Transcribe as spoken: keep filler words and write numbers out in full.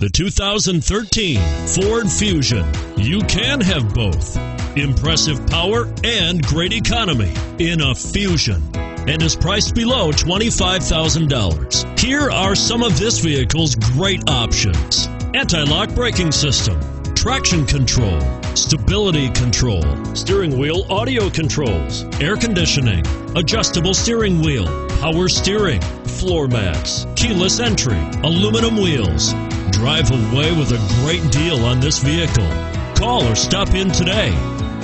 The two thousand thirteen Ford Fusion. You can have both. Impressive power and great economy in a Fusion, and is priced below twenty-five thousand dollars. Here are some of this vehicle's great options: anti-lock braking system, traction control, stability control, steering wheel audio controls, air conditioning, adjustable steering wheel, power steering, floor mats, keyless entry, aluminum wheels. Drive away with a great deal on this vehicle. Call or stop in today.